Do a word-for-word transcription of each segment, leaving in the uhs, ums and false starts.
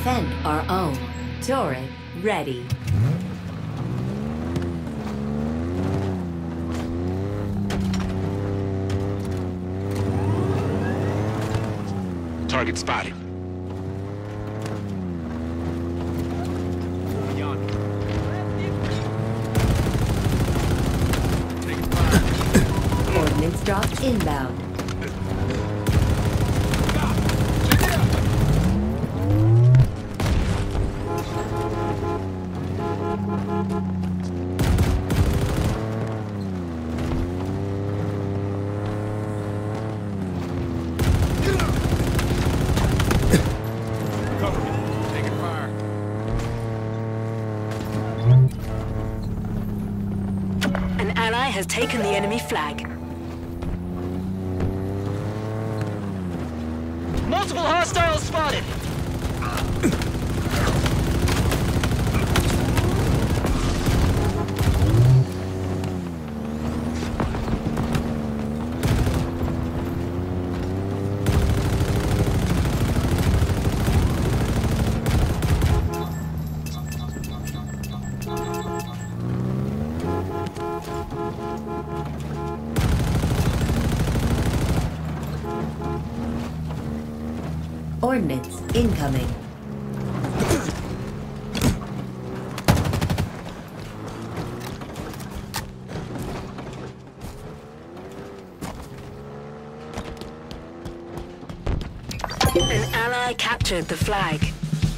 defend our own. Turret ready. Target spotted. Ordnance drop inbound. Has taken the enemy flag. Multiple hostiles spotted! Ordnance incoming. An ally captured the flag.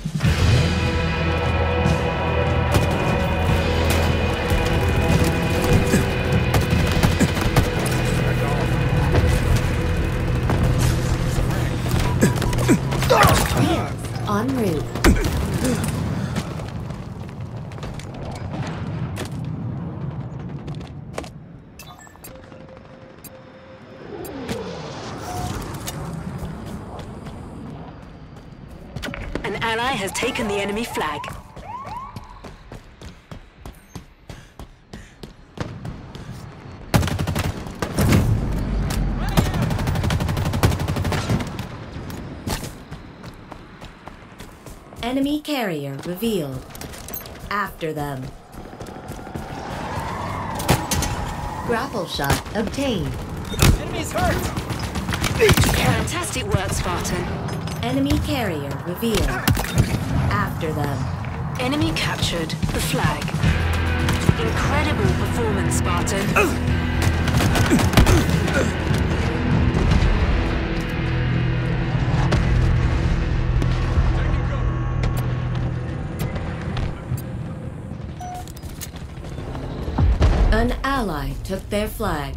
En route. An ally has taken the enemy flag. Enemy carrier revealed. After them. Grapple shot obtained. Enemy's hurt! Fantastic work, Spartan. Enemy carrier revealed. After them. Enemy captured the flag. Incredible performance, Spartan. An ally took their flag.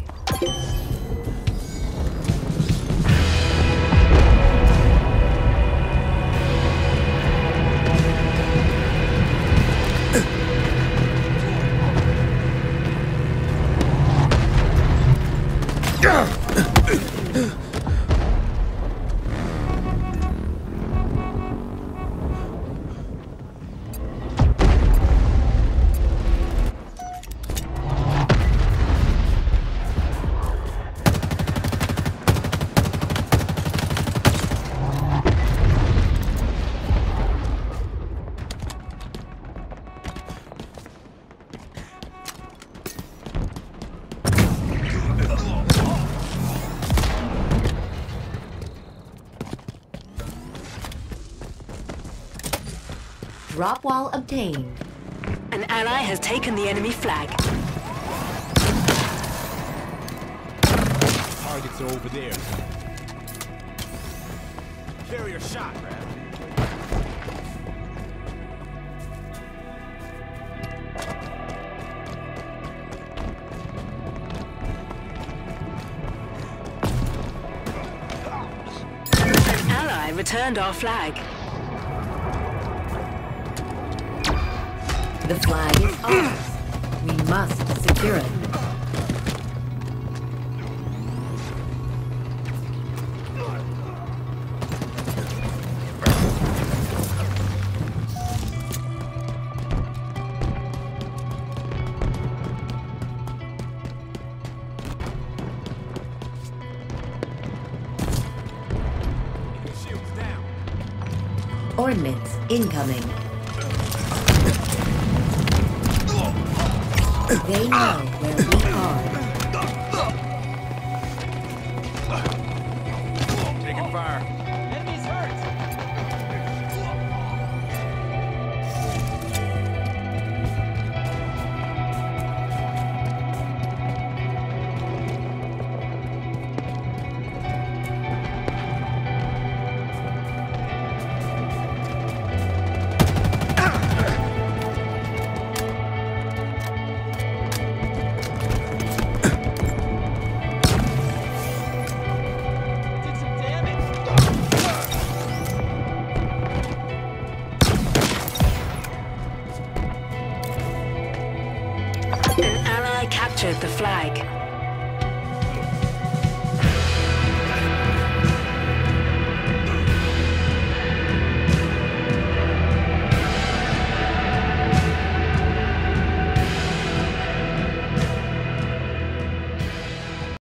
Drop wall obtained. An ally has taken the enemy flag. Targets are over there. Carrier shot, Brad. An ally returned our flag. The flag is ours. We must secure it. Ordnance incoming. They know where